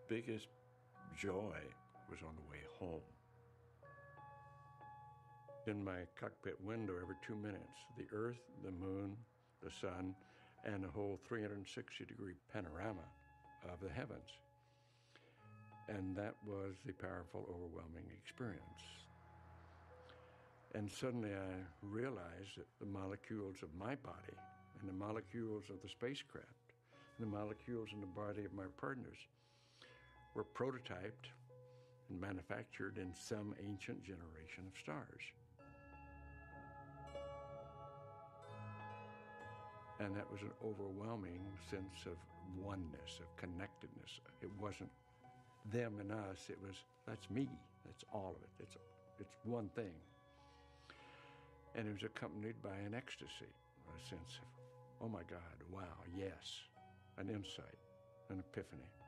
biggest joy was on the way home. In my cockpit window, every 2 minutes, the Earth, the Moon, the Sun, and a whole 360-degree panorama of the heavens. And that was the powerful, overwhelming experience. And suddenly I realized that the molecules of my body and the molecules of the spacecraft and the molecules in the body of my partners were prototyped and manufactured in some ancient generation of stars. And that was an overwhelming sense of oneness, of connectedness. It wasn't them and us, it was, that's me, that's all of it, it's one thing. And it was accompanied by an ecstasy, a sense of, oh my God, wow, yes, an insight, an epiphany.